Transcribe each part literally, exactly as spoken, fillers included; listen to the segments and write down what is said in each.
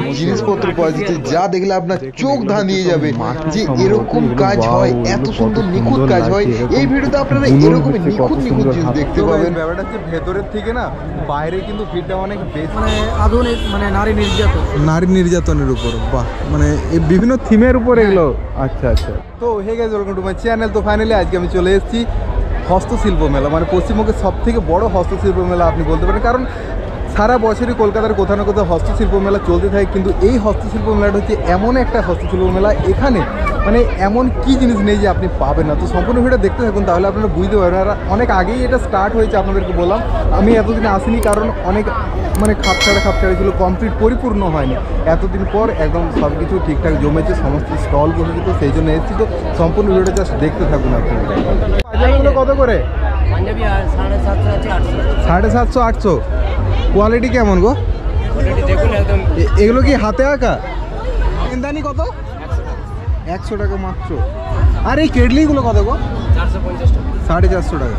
জিনিসপত্র পাওয়া যাচ্ছে যা দেখলে আপনার চোখ ধাঁধিয়ে যাবে যে এরকম কাজ হয়, এত সুন্দর নিখুঁত কাজ হয়। এই ভিডিওতে আপনারা এরকম নিখুঁত নিখুঁত জিনিস দেখতে পাবেন। ব্যাপারটা হচ্ছে ভেতরের থেকে না বাইরে কিন্তু ভিড়টা অনেক বেশি, মানে আধুনিক, মানে নারী নির্যাতন, নারী নির্যাতনের উপর। বাহ, মানে এই বিভিন্ন থিমের উপর এগুলো। আচ্ছা আচ্ছা। তো hey guys, welcome to my channel. তো ফাইনালি আজকে আমি চলে এসেছি হস্তশিল্প মেলা, মানে পশ্চিমবঙ্গের সব থেকে বড় হস্তশিল্প মেলা আপনি বলতে পারেন, কারণ সারা বছরই কলকাতার কোথাও না কোথাও হস্তশিল্প মেলা চলতে থাকে, কিন্তু এই হস্তশিল্প মেলাটা হচ্ছে এমন একটা হস্তশিল্প মেলা, এখানে মানে এমন কি জিনিস নেই যে আপনি পাবেন না। তো সম্পূর্ণ ভিডিও দেখতে থাকুন, তাহলে আপনারা বুঝতে পারবেন। আর অনেক আগেই এটা স্টার্ট হয়েছে, আপনাদেরকে বললাম। আমি এতদিন আসিনি কারণ অনেক মানে খাপছাড়া খাপছাড়া ছিল, কমপ্লিট পরিপূর্ণ হয়নি। এতদিন পর একদম সব কিছু ঠিকঠাক জমেছে, সমস্ত স্টল বসেছে, তো সেই জন্য এসেছি। তো সম্পূর্ণ ভিডিওটা জাস্ট দেখতে থাকুন আপনি। পাঞ্জাবিগুলো কত করে? পাঞ্জাবি সাড়ে সাতশো আছে, আটশো। সাড়ে সাতশো আটশো। কোয়ালিটি কেমন গো? কোয়ালিটি দেখুন একদম। এগুলো কি হাতে আঁকা? ইন্দানি কত? একশো টাকা মাত্র। আর এই কেটলিগুলো কত গো? চারশো পঞ্চাশ টাকা। সাড়ে চারশো টাকা।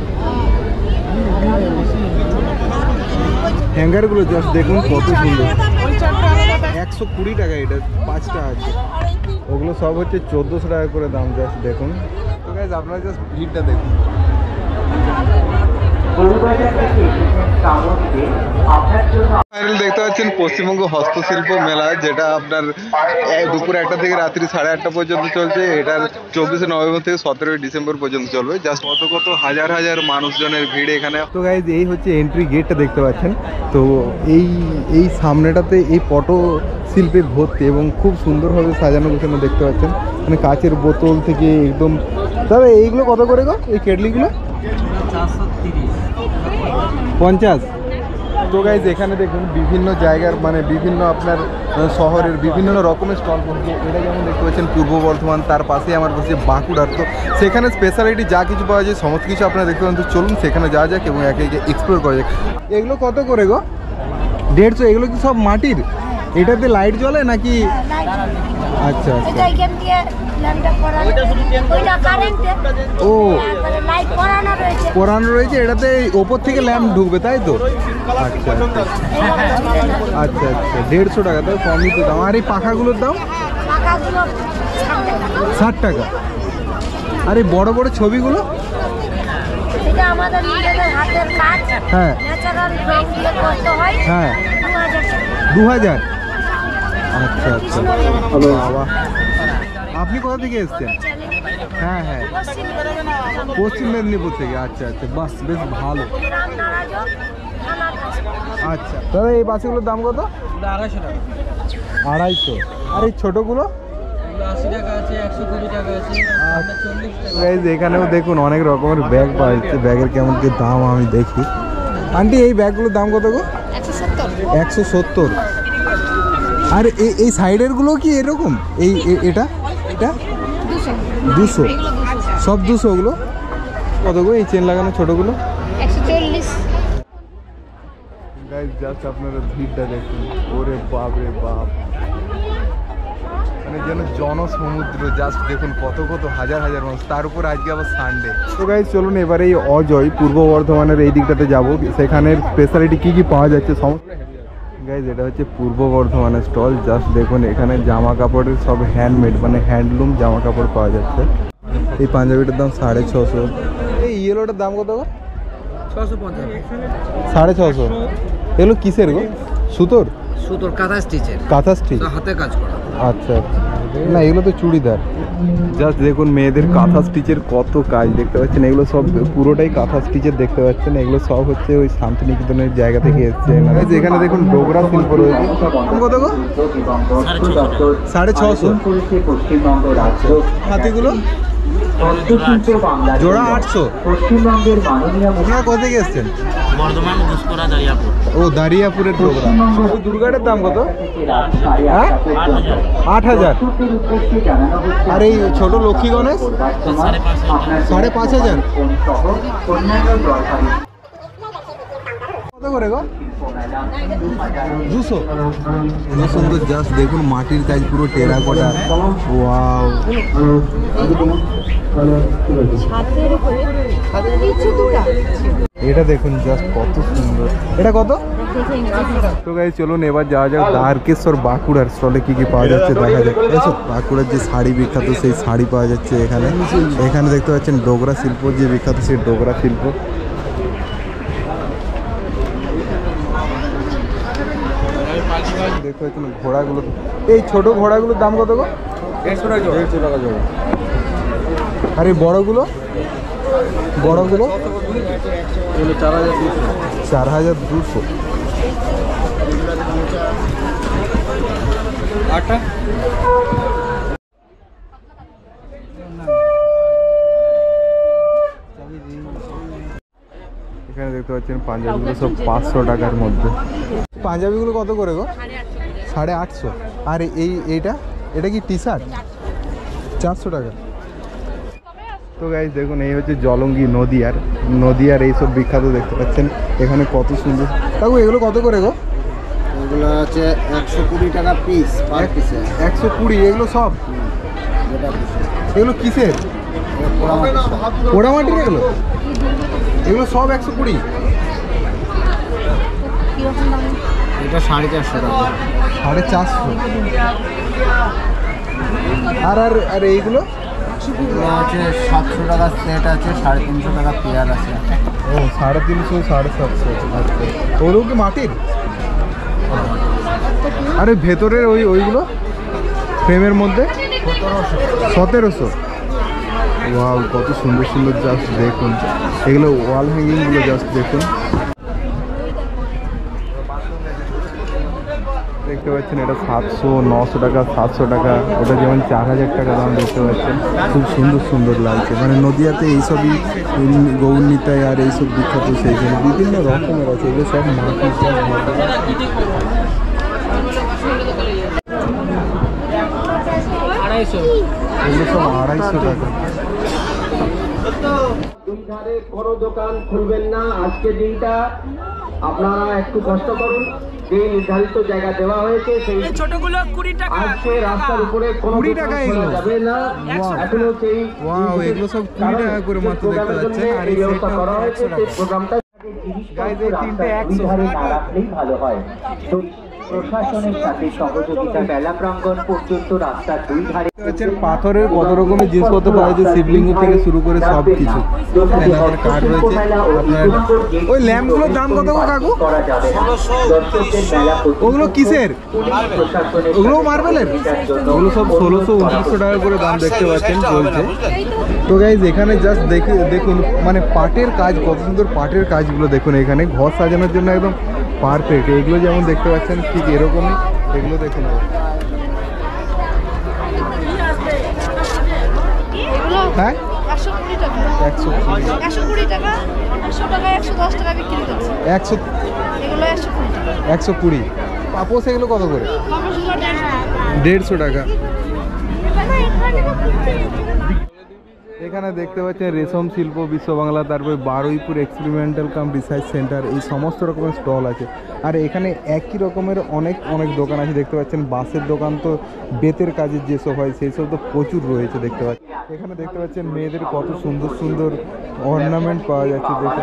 হ্যাঙ্গারগুলো জাস্ট দেখুন কত সুন্দর। একশো কুড়ি টাকা এটা, পাঁচটা আছে। ওগুলো সব হচ্ছে চোদ্দোশো টাকা করে দাম। জাস্ট দেখুন। তো গাইজ আপনারা জাস্ট ভিড়টা দেখুন। ফাইনাল দেখতে পাচ্ছেন পশ্চিমবঙ্গ হস্তশিল্প মেলা, যেটা আপনার দুপুর একটা থেকে রাত্রি সাড়ে আটটা পর্যন্ত চলছে। এটার চব্বিশে নভেম্বর থেকে সতেরোই ডিসেম্বর পর্যন্ত চলবে। জাস্ট কত কত হাজার হাজার মানুষজনের ভিড় এখানে। তো গাইজ এই হচ্ছে এন্ট্রি গেটটা দেখতে পাচ্ছেন। তো এই এই সামনেটাতে এই পটো শিল্পের ভর্তি এবং খুব সুন্দরভাবে সাজানো গোছানো দেখতে পাচ্ছেন। মানে কাচের বোতল থেকে একদম। দাদা এইগুলো কত করে গো, এই কেটলিগুলো? পঞ্চাশ। তো গাইজ এখানে দেখুন বিভিন্ন জায়গার মানে বিভিন্ন আপনার শহরের বিভিন্ন রকমের স্টল বসছে। এটা যেমন দেখতে পাচ্ছেন পূর্ব বর্ধমান, তার পাশেই আমার বসছে বাঁকুড়ার। তো সেখানে স্পেশালিটি যা কিছু পাওয়া যায় সমস্ত কিছু আপনারা দেখতে পান। তো চলুন সেখানে যাওয়া যাক এবং একে একে এক্সপ্লোর করা যাক। এগুলো কত করে গো? দেড়শো। এগুলো কি সব মাটির? এটাতে লাইট জ্বলে নাকি? আচ্ছা আচ্ছা। ও পরানো রয়েছে, এটাতে ওপর থেকে ল্যাম্প ঢুকবে তাই তো? আচ্ছা আচ্ছা আচ্ছা আচ্ছা। দেড়শো টাকা, তাই কমই তো দাম। আর এই পাখাগুলোর দাম? ষাট টাকা। আর এই বড় বড় ছবিগুলো? হ্যাঁ হ্যাঁ, দু হাজার। আচ্ছা আচ্ছা। বাবা, আপনি কোথা থেকে এসছেন? হ্যাঁ হ্যাঁ, পশ্চিম মেদিনীপুর থেকে। আচ্ছা আচ্ছা, বাস বেশ ভালো। আচ্ছা দাদা, এই বাসগুলোর দাম কত? আড়াইশো টাকা। আড়াইশো। আর এই ছোটোগুলো? আশি টাকা আছে, একশো কুড়ি টাকা আছে, চল্লিশ টাকা। এখানেও দেখুন অনেক রকমের ব্যাগ পাওয়া যাচ্ছে। ব্যাগের কেমন কি দাম আমি দেখি। আন্টি এই ব্যাগগুলোর দাম কত গো? একশো সত্তর। আর এই সাইডেরগুলো কি এরকম? এই এটা এটা দুশো। সব দুশো। ওগুলো কত গো? এই চেন লাগানো ছোটোগুলো? একশো চল্লিশ। গাইস জাস্ট আপনারা ভিড়টা দেখুন। ওরে বাপ রে বাপ, মানে যেন জনসমুদ্র। জাস্ট দেখুন কত কত হাজার হাজার মানুষ, তার উপর আজকে আবার সানডে। তো গাইস চলুন এবারে এই অজয় পূর্ব বর্ধমানের এই দিকটাতে যাবো। সেখানের স্পেশালিটি কী কী পাওয়া যাচ্ছে সমস্ত। গাইজ এটা হচ্ছে পূর্ব বর্ধমানের স্টল। জাস্ট দেখুন এখানে জামা কাপড়ের সব হ্যান্ডমেড, মানে হ্যান্ডলুম জামা কাপড় পাওয়া যাচ্ছে। এই পাঞ্জাবিটার দাম সাড়ে ছশো। এই ইয়েলোটার দাম কত গো? ছশো পঞ্চাশ। সাড়ে ছশো। এগুলো কিসের গো? সুতোর? সুতোর, কাঁথা স্টিচের। কাঁথা স্টিচ, হাতে কাজ করা। আচ্ছা আচ্ছা। না এগুলো তো চুড়িদার। জাস্ট দেখুন মেয়েদের কাঁথা স্টিচের কত কাজ দেখতে পাচ্ছেন। এগুলো সব পুরোটাই কাঁথা স্টিচের দেখতে পাচ্ছেন। এগুলো সব হচ্ছে ওই শান্তিনিকেতনের জায়গা থেকে এসছে। এখানে দেখুন ডোগরা শিল্প রয়েছে। কত গো? সাড়ে ছশো। হাতিগুলো জোড়া আটশো। আপনারা কোথা থেকে এসছেন? বর্ধমান, ঘুষকরা, দারিয়াপুর। ও দারিয়াপুরের ডোগরা। দুর্গাটার দাম কত? হ্যাঁ, আট হাজার। আর এই ছোট লক্ষ্মী গণেশ? সাড়ে পাঁচ হাজার। কত করে গো? দুশো। সুন্দর। জাস্ট দেখুন মাটির কাজ, পুরো টেরাকোটা। ওয়াও। এটা দেখুন জাস্ট কত সুন্দর, এটা কত? তো গাইস চলুন এবার যাওয়া যাক দ্বারকেশ্বর বাঁকুড়ার স্টলে কি কি পাওয়া যাচ্ছে দেখা যাক। এসব বাঁকুড়ার যে শাড়ি বিখ্যাত সেই শাড়ি পাওয়া যাচ্ছে এখানে। এখানে দেখতে পাচ্ছেন ডোগরা শিল্প যে বিখ্যাত সেই ডোগরা শিল্প। দেখতে পাচ্ছেন ঘোড়াগুলো, এই ছোট ঘোড়াগুলোর দাম কত গো? দেড়শো টাকা জোড়া। দেড়শো টাকা জোড়া। আর এই বড়গুলো বড়গুলো চার হাজার দুশো। চার হাজার দুশো। আটা এখানে দেখতে পাচ্ছেন পাঞ্জাবিগুলো সব পাঁচশো টাকার মধ্যে। পাঞ্জাবিগুলো কত করে গো? সাড়ে আটশো। আর এই এইটা এটা কি টি শার্ট? চারশো টাকা। তো গাইস দেখুন এই হচ্ছে জলঙ্গি নদীয়ার নদীয়ার এইসব বিখ্যাত দেখতে পাচ্ছেন এখানে কত সুন্দর। কাকু এগুলো কত করে গো? এগুলো হচ্ছে একশো কুড়ি টাকা পিস পার পিসে। একশো কুড়ি এগুলো সব? এগুলো কিসের? পোড়ামাটির এগুলো? এগুলো সব একশো কুড়ি? এটা সাড়ে চারশো টাকা। সাড়ে চারশো। আর আর আর এইগুলো? এগুলো হচ্ছে সাতশো টাকা সেট আছে, সাড়ে তিনশো টাকা পেয়ার আছে। ও সাড়ে তিনশো সাড়ে সাতশো। আচ্ছা ওগুলো কি মাটির? আরে ভেতরের ওই ওইগুলো ফ্রেমের মধ্যে সতেরোশো। ওয়াও কত সুন্দর সুন্দর জাস্ট দেখুন এগুলো ওয়াল হ্যাঙ্গিংগুলো জাস্ট দেখুন। দেখতে পাচ্ছেন এটা সাতশো নশো টাকা সাতশো টাকা, ওটা যেমন চার হাজার টাকা দাম দেখতে পাচ্ছেন। খুব সুন্দর সুন্দর লাগছে, মানে নদীয়াতে এইসবই গৌরনীতায় আর এইসব বিখ্যাত সেই জন্য বিভিন্ন রকমের আছে। এগুলো সব মাটি সব আড়াইশো। এগুলো সব আড়াইশো টাকা। দুই ধারে কোনো দোকান খুলবেন না আজকে দিনটা, আপনারা একটু কষ্ট করুন। যে নির্ধারিত জায়গা দেওয়া হয়েছে সেই ছোটগুলো কুড়ি টাকা। আজকে রাস্তার উপরে কোনো কুড়ি দোকান টাকা খোলা এগুলো? যাবে না। এখনো সেই ওয়াও এগুলো সব কুড়ি টাকা করে মাত্র দেখতে পাচ্ছেন। আর এই ব্যবস্থা সেটটা করা হয়েছে একশো সেই টাকা। প্রোগ্রামটা গাইজ এই তিনটে একশো। ধারে না রাখলেই ভালো হয়। তো প্রশাসনের সাথে সহযোগিতা মেলা প্রাঙ্গণ পর্যন্ত রাস্তার দুই ধারে হচ্ছেন পাথরের কত রকমের জিনিসপত্র পাওয়া যায়, শিবলিঙ্গ থেকে শুরু করে সব কিছু। এখানে আপনার কাঠ রয়েছে। আপনার ওই ল্যাম্পগুলোর দাম কত গো কাকু? করা যাবে না। দর্শকদের মেলা ওগুলো কিসের? ওগুলো মার্বেলের? ওগুলো সব ষোলোশো উনত্রিশশো টাকা করে দাম দেখতে পাচ্ছেন চলছে। তো গাইজ এখানে জাস্ট দেখে দেখুন মানে পাটের কাজ কত সুন্দর, পাটের কাজগুলো দেখুন এখানে ঘর সাজানোর জন্য একদম পারফেক্ট। এগুলো যেমন দেখতে পাচ্ছেন ঠিক এরকমই, এগুলো দেখুন। হ্যাঁ একশো কুড়ি টাকা। একশো কুড়ি একশো কুড়ি টাকা, একশো টাকা, একশো দশ টাকা বিক্রি করছে। একশো এগুলো একশো কুড়ি টাকা। একশো কুড়ি। পাপোস এগুলো কত করে? পাপোশগুলো দেড়শো টাকা। দেড়শো টাকা। এখানে দেখতে পাচ্ছেন রেশম শিল্প বিশ্ব বাংলা, তারপরে Baruipur experimental cum research centre, এই সমস্ত রকমের স্টল আছে। আর এখানে একই রকমের অনেক অনেক দোকান আছে দেখতে পাচ্ছেন। বাঁশের দোকান তো বেতের কাজের যেসব হয় সেই সব তো প্রচুর রয়েছে দেখতে পাচ্ছেন। এখানে দেখতে পাচ্ছেন মেয়েদের কত সুন্দর সুন্দর অর্নামেন্ট পাওয়া যাচ্ছে দেখুন।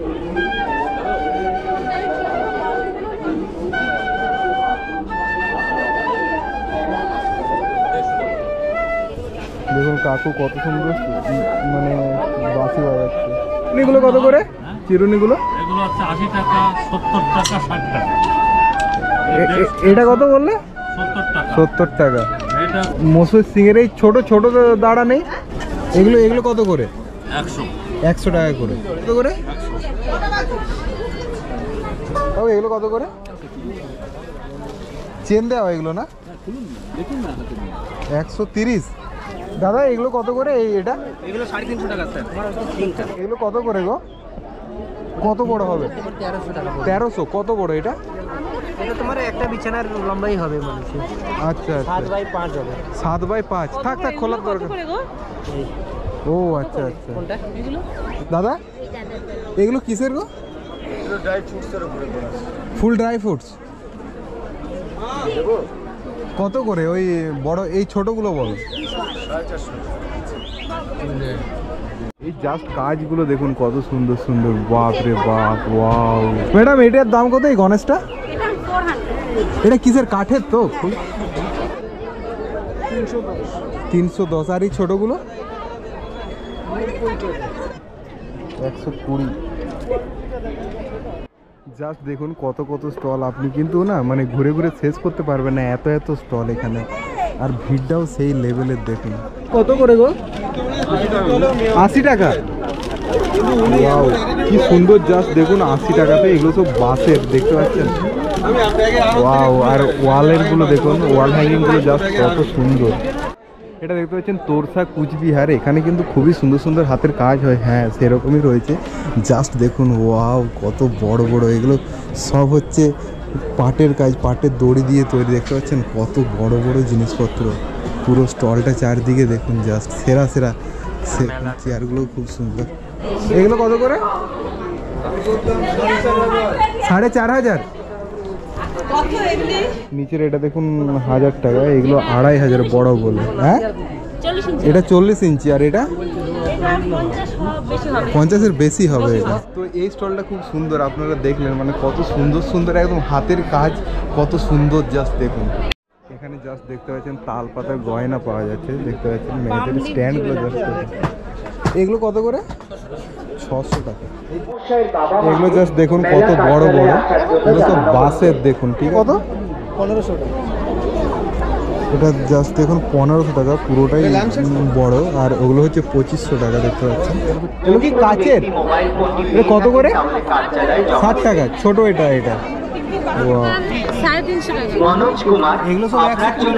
দেখুন কাকু কত সুন্দর মানে বাঁশি বাজাচ্ছে। চিরুনিগুলো কত করে? চিরুনিগুলো এগুলো হচ্ছে আশি টাকা, সত্তর টাকা, ষাট টাকা। এ- এ- এটা কত বললে? সত্তর টাকা। সত্তর টাকা। এটা মসুর সিংয়ের এই ছোট ছোট দাঁড়া নেই, এগুলো এগুলো কত করে? একশো। একশো টাকা করে। কত করে? তাও এগুলো কত করে? চেন দেওয়া এগুলো না? একশো তিরিশ। দাদা এগুলো কত করে? এই এটা এগুলো সাড়ে তিনশো টাকা স্যার। এগুলো কত করে গো? কত বড় হবে? তেরোশো টাকা। তেরোশো। কত বড় এটা? এটা তোমার একটা বিছানার লম্বাই হবে মানুষের। আচ্ছা আচ্ছা, বাই পাঁচ হবে। সাত বাই পাঁচ। থাক থাক খোলার দরকার। ও আচ্ছা আচ্ছা। কোনটা? এগুলো দাদা এগুলো কিসের গো? ফুল ড্রাই ফ্রুটস। কত করে ওই বড়? এই ছোটগুলো বলো। এই জাস্ট কাজগুলো দেখুন কত সুন্দর সুন্দর, বাপ রে বাপ, ওয়াও। ম্যাডাম এটার দাম কত এই গণেশটা? এটা কিসের, কাঠের তো? তিনশো দশ। আর এই ছোটগুলো একশো কুড়ি। জাস্ট দেখুন কত কত স্টল, আপনি কিন্তু না মানে ঘুরে ঘুরে শেষ করতে পারবেন না, এত এত স্টল এখানে। আর ভিড়টাও সেই লেভেলের দেখুন। কত করে গো? আশি টাকা। ওয়াও, কি সুন্দর, জাস্ট দেখুন আশি টাকাতে। এগুলো সব বাঁশের, দেখতে পাচ্ছেন? ওয়াও। আর ওয়ালের গুলো দেখুন, ওয়াল হ্যাঙ্গিং গুলো জাস্ট কত সুন্দর। এটা দেখতে পাচ্ছেন তোরসা কুচবিহার, এখানে কিন্তু খুবই সুন্দর সুন্দর হাতের কাজ হয়। হ্যাঁ, সেরকমই রয়েছে। জাস্ট দেখুন, ওয়াও, কত বড় বড়। এগুলো সব হচ্ছে পাটের কাজ, পাটের দড়ি দিয়ে তৈরি। দেখতে পাচ্ছেন কত বড় বড় জিনিসপত্র। পুরো স্টলটা চারদিকে দেখুন, জাস্ট সেরা সেরা। চেয়ারগুলো খুব সুন্দর। এগুলো কত করে? সাড়ে চার হাজার। নিচের এটা দেখুন হাজার টাকা, এগুলো আড়াই হাজার বড় বলে। হ্যাঁ, এটা চল্লিশ ইঞ্চি। আর এটা পঞ্চাশের বেশি হবে এটা। তো এই স্টলটা খুব সুন্দর, আপনারা দেখলেন মানে কত সুন্দর সুন্দর একদম হাতের কাজ, কত সুন্দর। জাস্ট দেখুন এখানে, জাস্ট দেখতে পাচ্ছেন তাল পাতার গয়না পাওয়া যাচ্ছে। দেখতে পাচ্ছেন মেয়েদের স্ট্যান্ডগুলো। জাস্ট এগুলো কত করে? ছশো টাকা। এগুলো জাস্ট দেখুন কত বড় বড়, এগুলো সব বাঁশের। দেখুন ঠিক কত? পনেরোশো টাকা। এটা জাস্ট দেখুন পনেরোশো টাকা, পুরোটাই বড়। আর ওগুলো হচ্ছে পঁচিশশো টাকা। দেখতে পাচ্ছেন এগুলো কি কাচের? এটা কত করে? ষাট টাকা। ছোট এটা এটা এগুলো সব একশো কুড়ি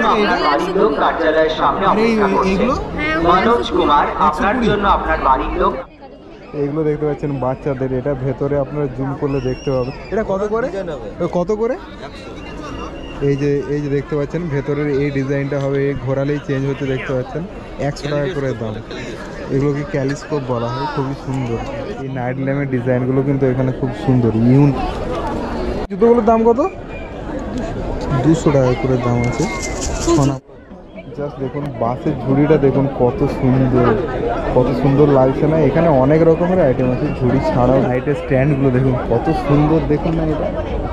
টাকা। এগুলো দেখতে পাচ্ছেন বাচ্চাদের, এটা ভেতরে আপনারা জুম করলে দেখতে পাবেন। এটা কত করে? কত করে? এই যে এই যে দেখতে পাচ্ছেন ভেতরের এই ডিজাইনটা হবে, ঘোরালেই চেঞ্জ হচ্ছে। দেখতে পাচ্ছেন একশো টাকা করে দাম। এগুলোকে ক্যালিস্কোপ বলা হয়, খুবই সুন্দর। এই নাইট ল্যাম্পের ডিজাইনগুলো কিন্তু এখানে খুব সুন্দর। ইউন জুতোগুলোর দাম কত? দুশো টাকা করে দাম আছে। জাস্ট দেখুন বাসের ঝুড়িটা দেখুন কত সুন্দর, কত সুন্দর লাগছে না? এখানে অনেক রকমের আইটেম আছে, ঝুড়ি ছাড়াও লাইটের স্ট্যান্ডগুলো দেখুন কত সুন্দর। দেখুন না এটা?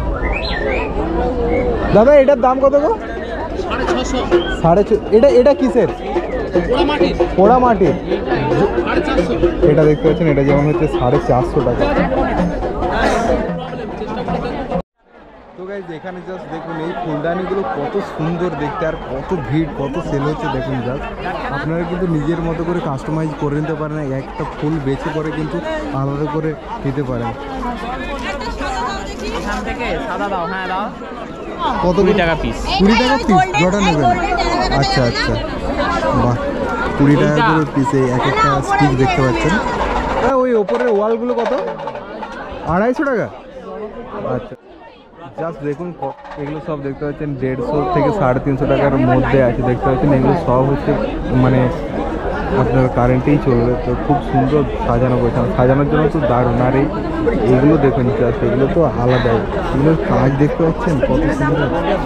দাদা এটার দাম কত গো? সাড়ে ছ। এটা এটা কিসের? পোড়া মাটির। এটা দেখতে পাচ্ছেন, এটা যেমন হচ্ছে সাড়ে চারশো টাকা। তো গাইজ এখানে জাস্ট দেখুন এই ফুলদানিগুলো কত সুন্দর দেখতে, আর কত ভিড়, কত সেল হচ্ছে দেখুন। জাস্ট আপনারা কিন্তু নিজের মতো করে কাস্টমাইজ করে নিতে পারেন, একটা ফুল বেছে করে কিন্তু আলাদা করে নিতে পারেন। কত কুড়ি টাকা পিস? কুড়ি টাকা পিস জটা নেবেন? আচ্ছা আচ্ছা, বাহ, কুড়ি টাকা করে পিস এই এক একটা স্টিক দেখতে পাচ্ছেন। হ্যাঁ, ওই ওপরের ওয়ালগুলো কত? আড়াইশো টাকা। আচ্ছা, জাস্ট দেখুন এগুলো সব দেখতে পাচ্ছেন দেড়শো থেকে সাড়ে তিনশো টাকার মধ্যে আছে। দেখতে পাচ্ছেন এগুলো সব হচ্ছে মানে আপনার কারেন্টেই চলবে। তো খুব সুন্দর সাজানো গোছানো, সাজানোর জন্য তো দারুণ। আর এই এগুলো দেখুন জাস্ট, এগুলো তো আলাদাই। এগুলোর কাজ দেখতে পাচ্ছেন কত সুন্দর।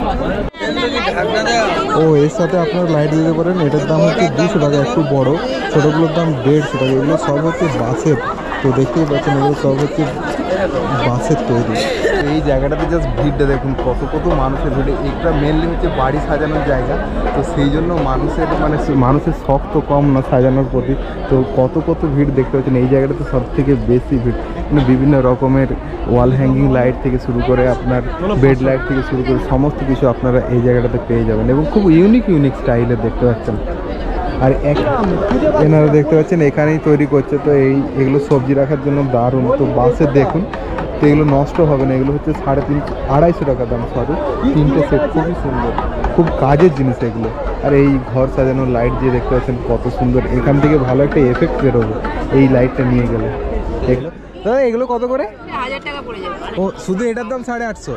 ও এর সাথে আপনারা লাইট দিতে পারেন। এটার দাম হচ্ছে দুশো টাকা, একটু বড়। ছোটোগুলোর দাম দেড়শো টাকা। এগুলো সব হচ্ছে বাঁশের। তো দেখতেই পাচ্ছেন এগুলো সব হচ্ছে বাঁশের তৈরি। এই জায়গাটাতে জাস্ট ভিড়টা দেখুন কত কত মানুষের ভিড়। এটা মেনলি হচ্ছে বাড়ি সাজানোর জায়গা, তো সেই জন্য মানুষের মানে মানুষের শখ তো কম না সাজানোর প্রতি। তো কত কত ভিড় দেখতে পাচ্ছেন এই জায়গাটাতে, সব থেকে বেশি ভিড়। মানে বিভিন্ন রকমের ওয়াল হ্যাঙ্গিং লাইট থেকে শুরু করে আপনার বেড লাইট থেকে শুরু করে সমস্ত কিছু আপনারা এই জায়গাটাতে পেয়ে যাবেন, এবং খুব ইউনিক ইউনিক স্টাইলের দেখতে পাচ্ছেন। আর এক এনারা দেখতে পাচ্ছেন এখানেই তৈরি করছে। তো এই এগুলো সবজি রাখার জন্য দারুণ। তো বাসে দেখুন, তো এগুলো নষ্ট হবে না। এগুলো হচ্ছে সাড়ে তিন আড়াইশো টাকা দাম, সরি তিনটে সেট। খুবই সুন্দর, খুব কাজের জিনিস এগুলো। আর এই ঘর সাজানোর লাইট দিয়ে দেখতে পাচ্ছেন কত সুন্দর। এখান থেকে ভালো একটা এফেক্ট বেরোবে এই লাইটটা নিয়ে গেলে। এগুলো দাদা এগুলো কত করে? হাজার টাকা পড়ে যাবে। ও শুধু এটার দাম সাড়ে আটশো।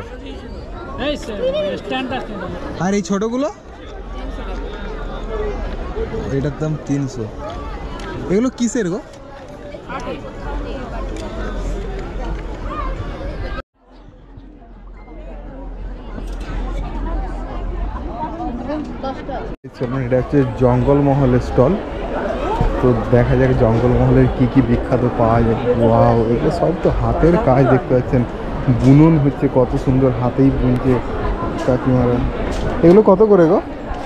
আর এই ছোটোগুলো? এটার দাম তিনশো। এগুলো কিসের গো? এটা হচ্ছে জঙ্গলমহলের স্টল। তো দেখা যাক জঙ্গলমহলের কি কি বিখ্যাত পাওয়া যায়। ওয়াও, এগুলো সব তো হাতের কাজ দেখতে পাচ্ছেন, বুনন হচ্ছে কত সুন্দর, হাতেই বুনছে কাকিমারা। এগুলো কত করে গো?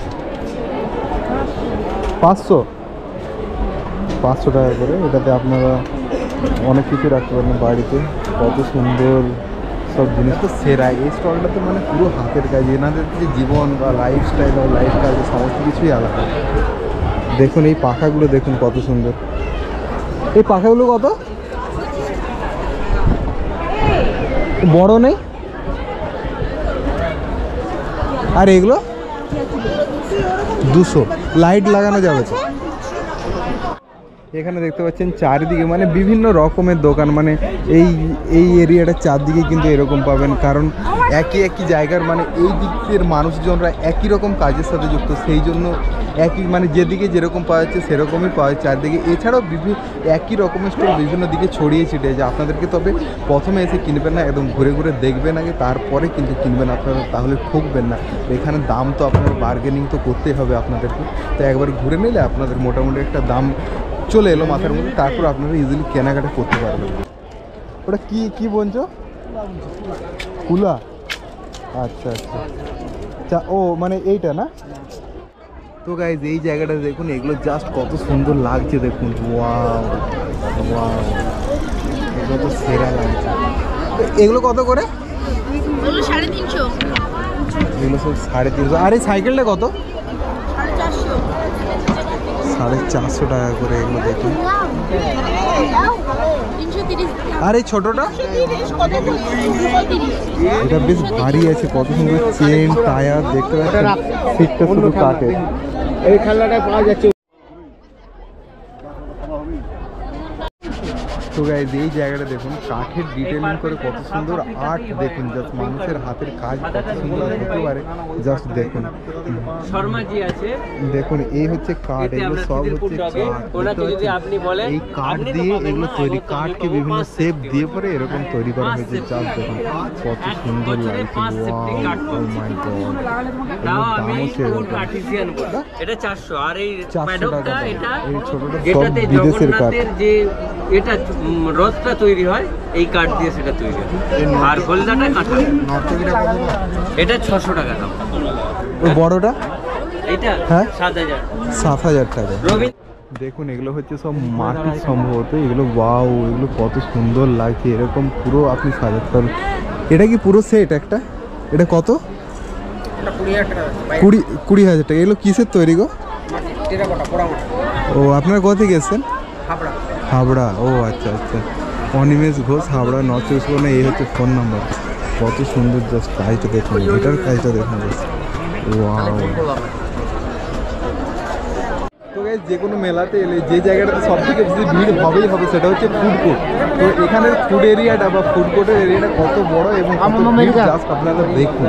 পাঁচশো পাঁচশো টাকা করে। এটাতে আপনারা অনেক কিছু রাখতে পারেন বাড়িতে। কত সুন্দর সব জিনিস তো সেরা। এই স্টলটাতে মানে পুরো হাতের কাজ, এনাদের যে জীবন বা লাইফস্টাইল বা লাইফস্টাইল সমস্ত কিছুই আলাদা। দেখুন এই পাখাগুলো দেখুন কত সুন্দর। এই পাখাগুলো কত? বড় নেই? আর এগুলো দুশো। লাইট লাগানো যাবে তো? এখানে দেখতে পাচ্ছেন চারিদিকে মানে বিভিন্ন রকমের দোকান, মানে এই এই এরিয়াটার চারদিকে কিন্তু এরকম পাবেন, কারণ একই একই জায়গার মানে এই দিকের মানুষজনরা একই রকম কাজের সাথে যুক্ত, সেই জন্য একই মানে যেদিকে যেরকম পাওয়া যাচ্ছে সেরকমই পাওয়া যাচ্ছে চারদিকে। এছাড়াও বিভিন্ন একই রকমের স্টোর বিভিন্ন দিকে ছড়িয়ে ছিটিয়ে যে আপনাদেরকে তবে প্রথমে এসে কিনবেন না, একদম ঘুরে ঘুরে দেখবেন আগে, তারপরে কিন্তু কিনবেন আপনারা, তাহলে ঠকবেন না। এখানে দাম তো আপনার বার্গেনিং তো করতেই হবে আপনাদেরকে, তো একবার ঘুরে নিলে আপনাদের মোটামুটি একটা দাম চলে এলো মাথার মধ্যে, তারপর আপনারা ইজিলি কেনাকাটা করতে পারবেন। ওটা কি কি বলছো? কুলা? আচ্ছা আচ্ছা, ও মানে এইটা না? তো গাইজ এই জায়গাটা দেখুন, এগুলো জাস্ট কত সুন্দর লাগছে দেখুন। ওয়াও ওয়াও, এগুলো তো সেরা লাগছে। এগুলো কত করে? সাড়ে তিনশো। এগুলো সব সাড়ে তিনশো। আর এই সাইকেলটা কত? সাড়ে চারশো টাকা করে এগুলো দেখুন। আর এই ছোটটা? এটা বেশ ভারী আছে, কত সুন্দর চেন টায়ার দেখতে পাচ্ছেন, সিটটা শুধু কাটে। এই খেলনাটা পাওয়া যাচ্ছে। তো গাইজ এই জায়গাটা দেখুন, কাঠের ডিটেলিং করে কত সুন্দর আর্ট দেখুন, জাস্ট মানুষের হাতের কাজ কত সুন্দর হতে পারে, জাস্ট দেখুন। শর্মাজি আছে, দেখুন এই হচ্ছে কাঠ, এগুলো সব হচ্ছে কাঠ। এই কাঠ দিয়ে এগুলো তৈরি, কাঠকে বিভিন্ন শেপ দিয়ে পরে এরকম তৈরি করা হয়েছে, জাস্ট দেখুন কত সুন্দর লাগছে। ওয়াও, ও মাই গড, দামও সেরকম। এটা চারশো। আর এই চারশো টাকা দাম। এটা এই ছোটটা সব যেটাতে বিদেশের কাঠ। জগন্নাথের যে এটা রথটা তৈরি হয় এই কাঠ দিয়ে, সেটা তৈরি হয়। আর হলদাটা কাঁথা। এটা ছশো টাকা দাম। ওই বড়টা? এটা হ্যাঁ সাত হাজার। সাত হাজার টাকা। রবি দেখুন এগুলো হচ্ছে সব মাটির সম্ভবত, এগুলো ওয়াও, এগুলো কত সুন্দর লাগছে, এরকম পুরো আপনি সাজাতে পারবেন। এটা কি পুরো সেট একটা? এটা কত? কুড়ি কুড়ি হাজার টাকা। এগুলো কিসের তৈরি গো? ও আপনারা কোথা থেকে এসছেন? হাবড়া। ও আচ্ছা আচ্ছা, অনিমেষ ঘোষ, হাবড়া, নর্থ চব্বিশ পরগনা। এই হচ্ছে ফোন নাম্বার। কত সুন্দর জাস্ট কাজটা দেখুন, এটার কাজটা দেখুন। ওয়াও। তো গাইস যে কোনো মেলাতে এলে যে জায়গাটাতে সব থেকে বেশি ভিড় হবেই হবে সেটা হচ্ছে ফুড কোর্ট। তো এখানের ফুড এরিয়াটা বা ফুড কোর্টের এরিয়াটা কত বড় এবং কত ভিড় জাস্ট আপনারা দেখুন।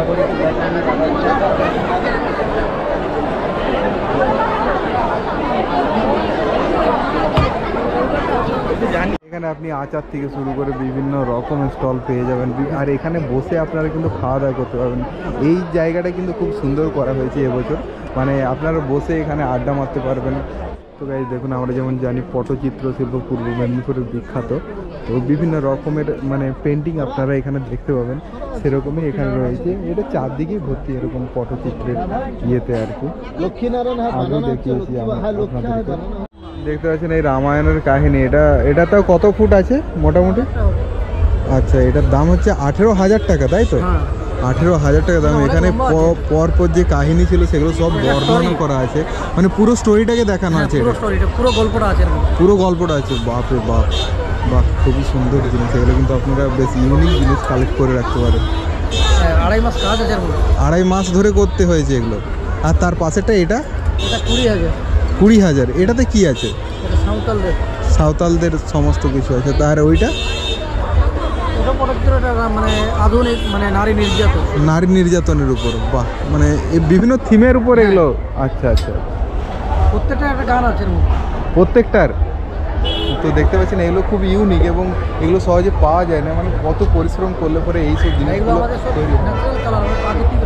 এখানে আপনি আচার থেকে শুরু করে বিভিন্ন রকমের স্টল পেয়ে যাবেন, আর এখানে বসে আপনারা কিন্তু খাওয়া দাওয়া করতে পারবেন। এই জায়গাটা কিন্তু খুব সুন্দর করা হয়েছে এবছর, মানে আপনারা বসে এখানে আড্ডা মারতে পারবেন। তো গাইস দেখুন, আমরা যেমন জানি পটচিত্র শিল্প পূর্ব মেদিনীপুরের বিখ্যাত, তো বিভিন্ন রকমের মানে পেন্টিং আপনারা এখানে দেখতে পাবেন, সেরকমই এখানে রয়েছে। এটা চারদিকেই ভর্তি এরকম পটচিত্রের ইয়েতে আর কি। লক্ষ্মীনারায়ণ আগেও দেখিয়েছি আমরা আপনাদেরকে। দেখতে পাচ্ছেন এই রামায়ণের কাহিনী, এটা এটা তাও কত ফুট আছে মোটামুটি? আচ্ছা, এটার দাম হচ্ছে আঠেরো হাজার টাকা, তাই তো? আঠেরো হাজার টাকা দাম। এখানে পর পর যে কাহিনী ছিল সেগুলো সব বর্ণনা করা আছে, মানে পুরো স্টোরিটাকে দেখানো আছে, পুরো গল্পটা আছে, পুরো গল্পটা আছে। বাপরে বাপ, বাহ, খুবই সুন্দর জিনিস। এগুলো কিন্তু আপনারা বেশ ইউনিক জিনিস কালেক্ট করে রাখতে পারেন। আড়াই মাস কাজ আছে, আড়াই মাস ধরে করতে হয়েছে এগুলো। আর তার পাশেরটা এটা এটা কুড়ি হাজার। কুড়ি হাজার। এটাতে কি আছে? এটা সাঁওতালদের সাঁওতালদের সমস্ত কিছু আছে। তার ওইটা ওটা পটচিত্রটা মানে আধুনিক, মানে নারী নির্যাতন, নারী নির্যাতনের উপর। বাহ, মানে এই বিভিন্ন থিমের উপর এগুলো। আচ্ছা আচ্ছা, প্রত্যেকটা একটা গান আছে প্রত্যেকটার। তো দেখতে পাচ্ছেন এগুলো খুব ইউনিক এবং এগুলো সহজে পাওয়া যায় না, মানে কত পরিশ্রম করলে পরে এইসব জিনিসগুলো তৈরি হয়। ন্যাচারাল কালার, প্রাকৃতিক রং।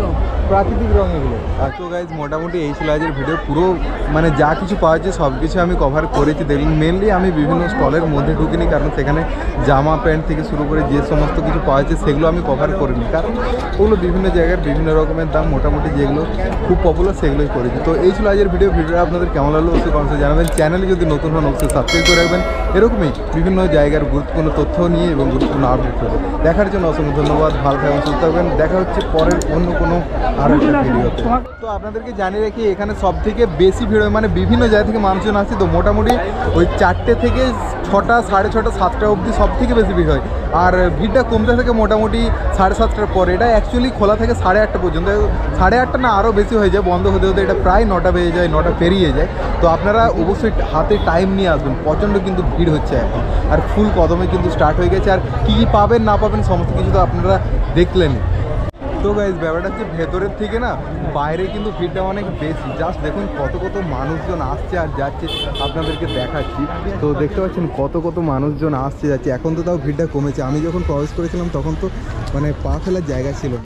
প্রাকৃতিক রং এগুলো। আর তো গাইজ মোটামুটি এই ছিল আজকের ভিডিও। পুরো মানে যা কিছু পাওয়া যাচ্ছে সব কিছু আমি কভার করেছি। দেখুন মেনলি আমি বিভিন্ন স্টলের মধ্যে ঢুকিনি, কারণ সেখানে জামা প্যান্ট থেকে শুরু করে যে সমস্ত কিছু পাওয়া যাচ্ছে সেগুলো আমি কভার করিনি, কারণ ওগুলো বিভিন্ন জায়গার বিভিন্ন রকমের দাম, মোটামুটি যেগুলো খুব পপুলার সেগুলোই করেছি। তো এই ছিল আজকের ভিডিও। ভিডিওটা আপনাদের কেমন লাগলো অবশ্যই কমেন্টে জানাবেন। চ্যানেলে যদি নতুন হন অবশ্যই সাবস্ক্রাইব করে রাখবেন এরকমই বিভিন্ন জায়গার গুরুত্বপূর্ণ তথ্য নিয়ে এবং গুরুত্বপূর্ণ আপডেট করে দেখার জন্য অসংখ্য ধন্যবাদ। ভালো থাকবেন, সুস্থ থাকবেন। দেখা হচ্ছে পরের অন্য কোনো আর একটা ভিডিওতে। তো আপনাদেরকে জানিয়ে রাখি এখানে সব থেকে বেশি ভিড় হয়, মানে বিভিন্ন জায়গা থেকে মানুষজন আসছে, তো মোটামুটি ওই চারটে থেকে ছটা সাড়ে ছটা সাতটা অবধি সব থেকে বেশি ভিড় হয়। আর ভিড়টা কমতে থাকে মোটামুটি সাড়ে সাতটার পরে। এটা অ্যাকচুয়ালি খোলা থাকে সাড়ে আটটা পর্যন্ত, সাড়ে আটটা না আরও বেশি হয়ে যায় বন্ধ হতে হতে। এটা প্রায় নটা বেজে যায়, নটা পেরিয়ে যায়। তো আপনারা অবশ্যই হাতে টাইম নিয়ে আসবেন, প্রচণ্ড কিন্তু ভিড় হচ্ছে এখন। আর ফুল কদমে কিন্তু স্টার্ট হয়ে গেছে। আর কী কী পাবেন না পাবেন সমস্ত কিছু তো আপনারা দেখলেন। তো গাইজ ব্যাপারটা হচ্ছে ভেতরের থেকে না বাইরে কিন্তু ভিড়টা অনেক বেশি। জাস্ট দেখুন কত কত মানুষজন আসছে আর যাচ্ছে, আপনাদেরকে দেখাচ্ছি। তো দেখতে পাচ্ছেন কত কত মানুষজন আসছে যাচ্ছে। এখন তো তাও ভিড়টা কমেছে। আমি যখন প্রবেশ করেছিলাম তখন তো মানে পা ফেলার জায়গা ছিল না।